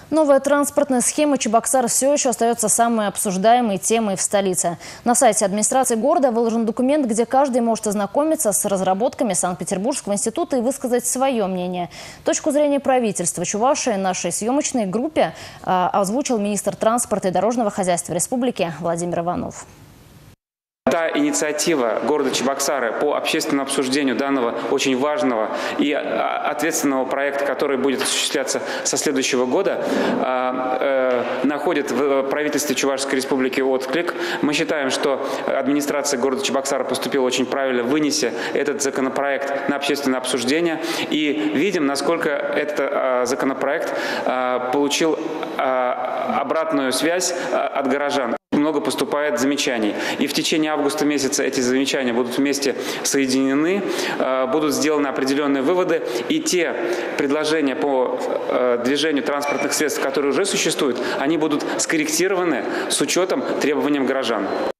Новая транспортная схема Чебоксар все еще остается самой обсуждаемой темой в столице. На сайте администрации города выложен документ, где каждый может ознакомиться с разработками Санкт-Петербургского института и высказать свое мнение. Точку зрения правительства Чувашии нашей съемочной группе озвучил министр транспорта и дорожного хозяйства республики Владимир Иванов. Та инициатива города Чебоксары по общественному обсуждению данного очень важного и ответственного проекта, который будет осуществляться со следующего года, находит в правительстве Чувашской республики отклик. Мы считаем, что администрация города Чебоксары поступила очень правильно, вынеся этот законопроект на общественное обсуждение. И видим, насколько этот законопроект получил обратную связь от горожан. Много поступает замечаний. И в течение августа месяца эти замечания будут вместе соединены, будут сделаны определенные выводы. И те предложения по движению транспортных средств, которые уже существуют, они будут скорректированы с учетом требований горожан.